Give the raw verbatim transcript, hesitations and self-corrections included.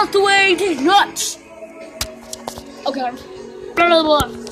all the way to nuts. Okay. Blah, blah, blah.